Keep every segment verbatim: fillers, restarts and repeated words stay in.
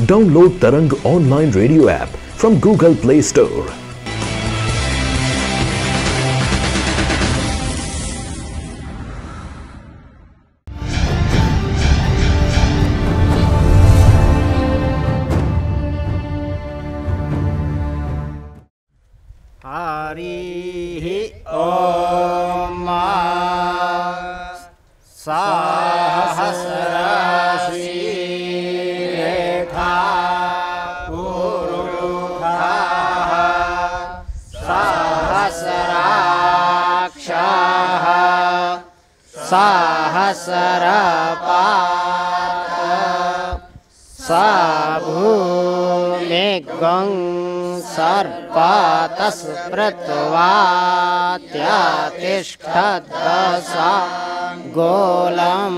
Download Tarang online radio app from Google Play Store. Harihi Om Sahasra Shrekha Purukha Sahasraksha Sahasrapata Sabhumigam Sarpatas Pratvatyatishtadasa Golam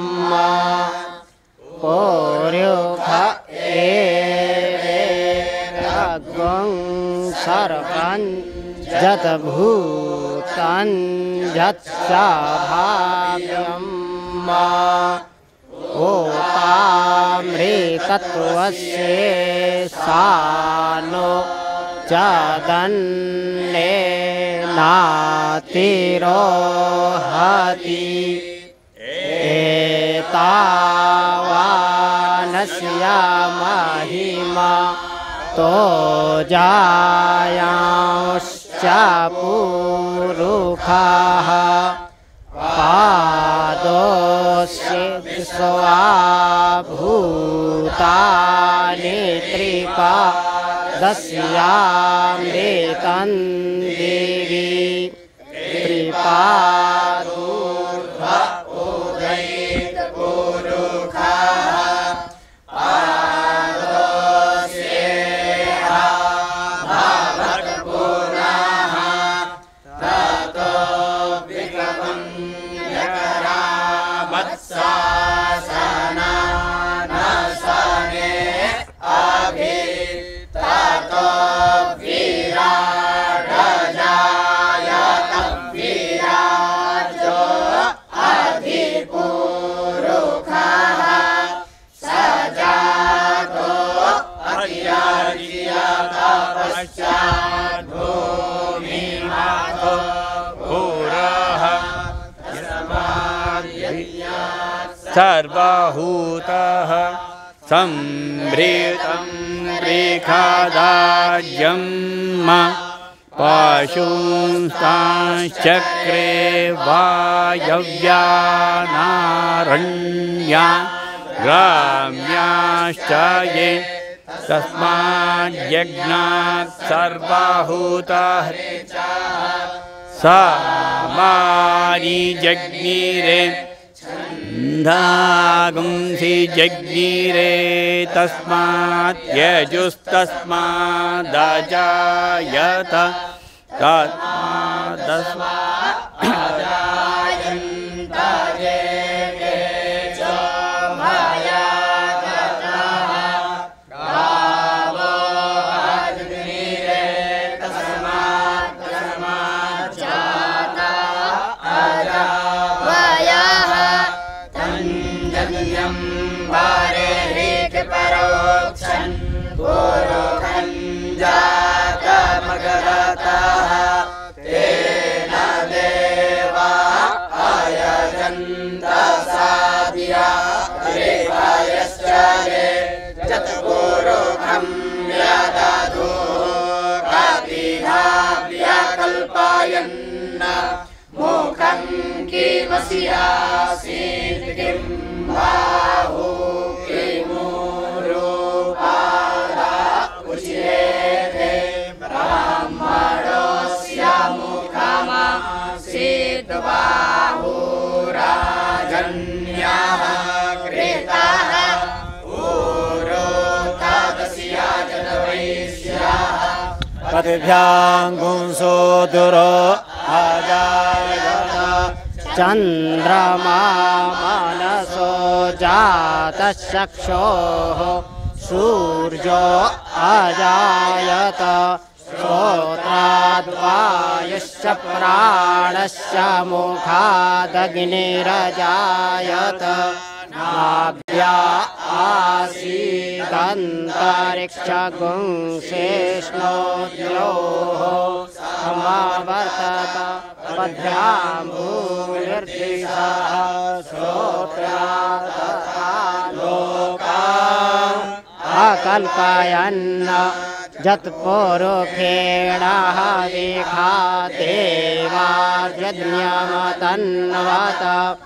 Puryukha Evetagam Sarpan Jatabhutan Jatsabhavyam Otamritattvasya Sano Jadanne natirohati etavanasya mahima tojayanscha purukhaha padosya svabhutani tripa Dasyamritan Devi Tripadurva Udait Purukha Padosyeha Bhavat Punaha Tato Vikavam Yakara Vatsasana Nasane Abhi Tato virajayata virajo adhipurukhaha sajato atyajyata paschadho mimato puraha samadhyat sarvahutaha sambritam Rekadadyam Pashunstanschakre Vayavyanaranya Gramyaschaye Tasmad Yagnat Sarvahutah Samari Jagnire Dagumsi Jagnire Tasmat Yajustasmat Dajayata Tasmat Dasmat Dajayanta Jekecho Mayatataha Gavo Jagnire Tasmat Tasmat Jata Ajavayaha Tanjanyam Varehik Parokshan Purukhan Jata Magarataha Tena Deva Ayajanta Sadhya Revayaschaye Jatpurukham Yadadhu Katidhabhya Kalpayanna Mukham Kimasyasit Kim Bahu Kimurupada Uchyete Brahmadosya Mukhama Sidvahu Rajanyaha Kritaha Urutadasya Janavaisyaha Patibhyam Gunsuduro Ajayata Chandrama Manaso Jata Shakshoho Surjo Ajayata Shotradvayasya Pranasya Mukhadagnirajayata Nabhya या आसीदन्तरिक्षगुंसेष्णोद्योः समावर्तत पद्भ्यां भूमिर्दिशः श्रोत्रातथा लोकाः अकल्पयन् जत्पुरुषेणः विखादेवार्यज्ञमतन्वत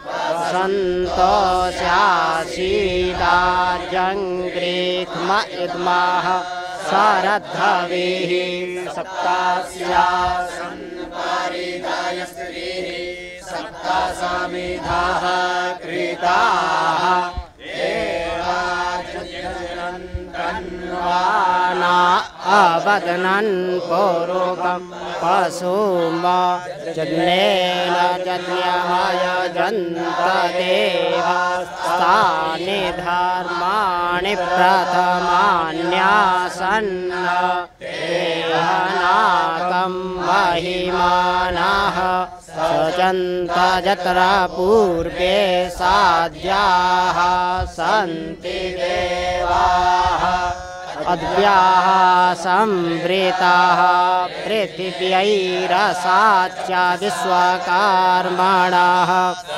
सन्तोष्यासीदार्यङ्ग्रीक्म इद्मः सरद्धविः सप्तास्यासन् परिदायस्त्रीः सप्तसमिधाः कृताः तन्वाना अवदनन् पूर्वं पशुम जन्नेन जन्यमय जन्तदेवस्तानि धर्माणि प्रथमान्यासन् देहनाकं महिमानः सजन्त यत्र पूर्वे साध्याः सन्ति देवाः अद्भ्याः संवृताः पृथिव्यैरसाच्च विश्वकर्मणः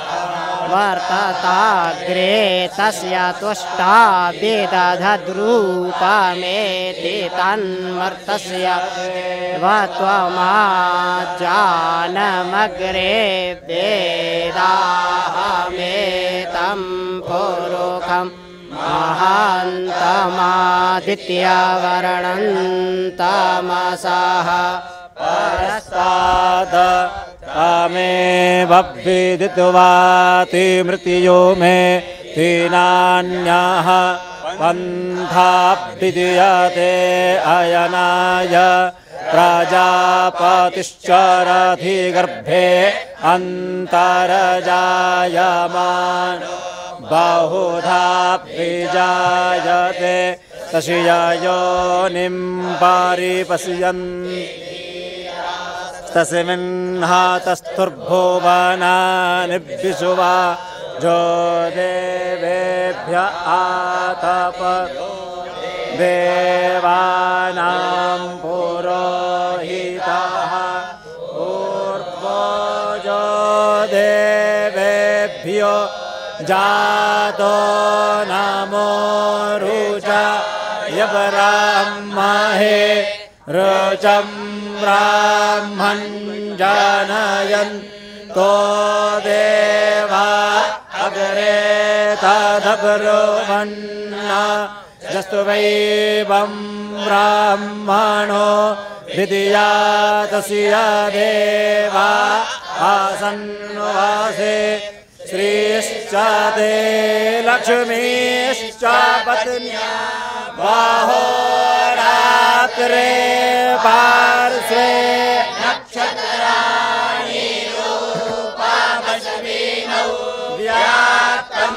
वर्तताग्रे तस्य तुष्टा विदधद्रूपमेति तन्मर्तस्य वत्वमाजानमग्रे वेदाहमेतं पुरुषं महान्तमादित्यवर्णं तमसः परस्तात् तमेव विदित्वाति मृत्यो मे तीनान्यः पन्था विद्यते अयनाय प्रजापतिश्चरधिगर्भे अन्तर्जायमान् बहुधा विजायते तस्य योनिं परिपश्यन् तस्मिन्हातस्थुर्भुवनानि विशुवा जो देवेभ्य आतप देवानां पुरोहितः पूर्वजो देवेभ्यो जातो नमो रुचाय ब्रह्मणे रुचं ब्राह्मण जनयन् तो देवा अग्रे तदब्रुवन्न जस्तु वैवं ब्राह्मणो विद्यातस्य देवा आसन्वासे श्रीश्च ते लक्ष्मीश्च पत्न्या बाहोरात्रे पार्श्वे नक्षत्राणि रूपमश्विनौ व्याप्तं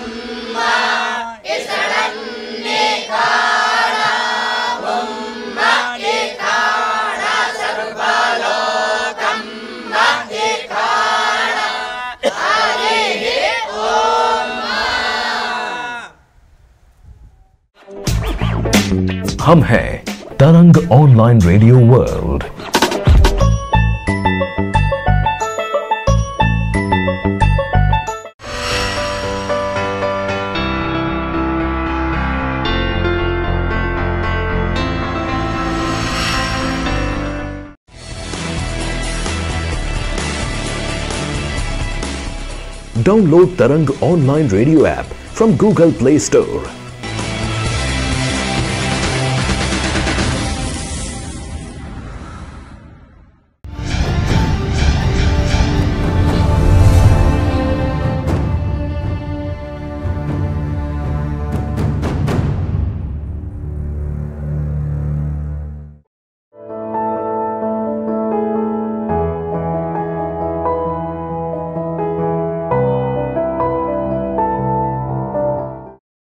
हम हैं Tarang online radio world. Download Tarang online radio app from Google Play Store.